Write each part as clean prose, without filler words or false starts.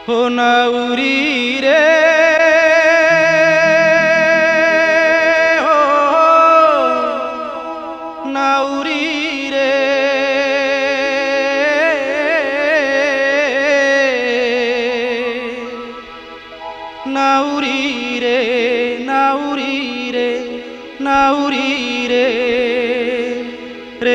हो नाउरी रे हो नाउरी रे नाउरी रे नाउरी रे नाउरी रे रे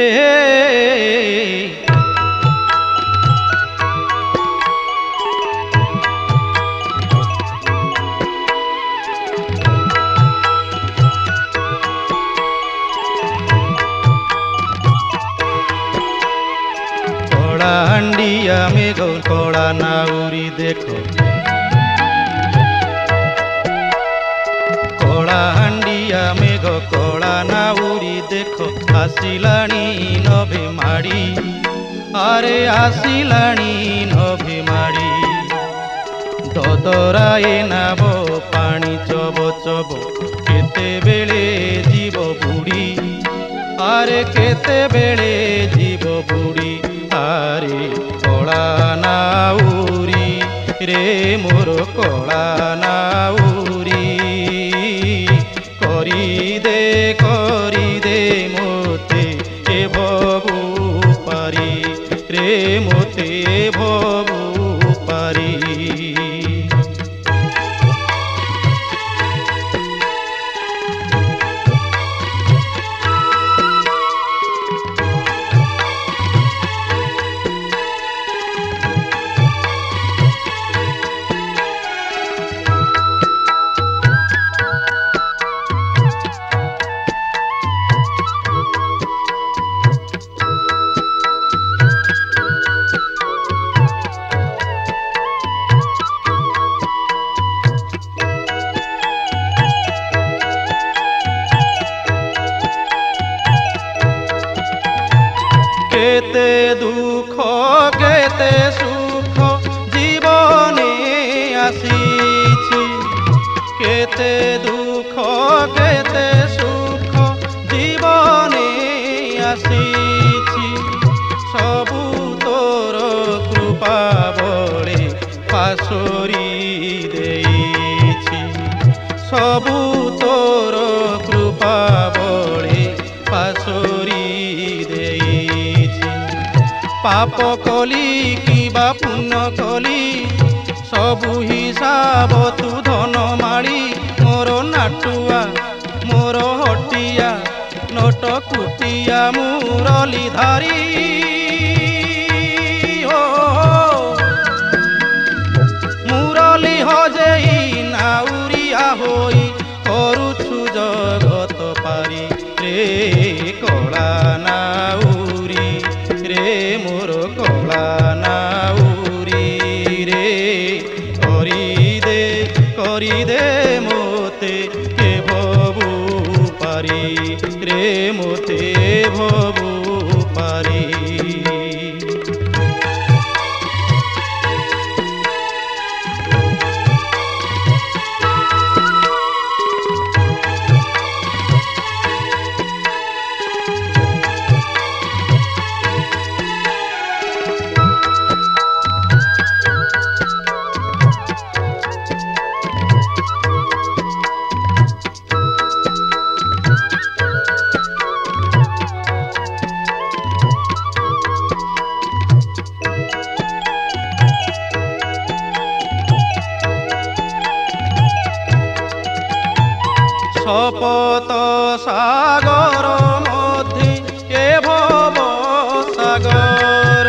हांडिया में गौ कोड़ा नाउरी देखो कोड़ा हांडिया में गो कोड़ा नाउरी देखो आसिलाणी नभे माड़ी अरे आसिलाणी नभे माड़ी ददराए नाबो पानी चबो चबो केते बेले जीव बुड़ी अरे केते बेले जीव बुड़ी आरे कोला नाउरी रे मोर कोला नाउरी करी दे मोते ए भबू पारी रे मोते भबू पारी केते दुख केते सुख जीवने आसीछि केते दुख केते सुख जीवने आसीछि सबु तोर कृपा बळे पासोरी देइछि सबु तोर कृपा बळे पासोरी पाप कली किबा पुण्य कली सबु हिसाब तू धन माड़ी मोर नाटुआ मोर हटिया नट कुटिया मुरली धारी हो मुरली हजेई नाउरिया होई करुछु जगत पारी रे कला नाउरी रे मोर कोला नाउरी रे करी दे मोते के भबू पारी रे मोते भबू पारी शपथ सागर मध्य ए भव सागर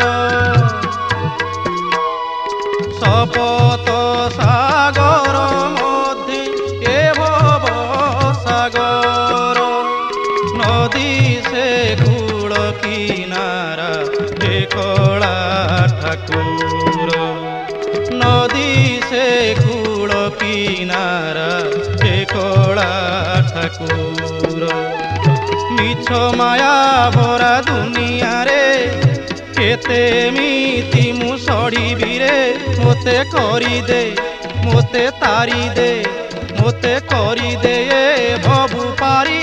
शपथ सागर मध्य ए भव सागर नदी से कूल किनारा हे कला ठाकुर नदी से कूल किनारा हे कला ठाकुर मिछ माया भरा दुनिया रे केते मीति मु सड़ी बिरे मोते करी दे मोते तारी दे मोते करी दे भबू पारी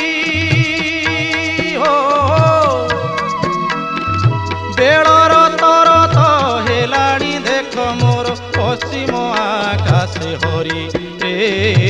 हो बेड़र तरत हेलाणी देख मोर पशी हरि रे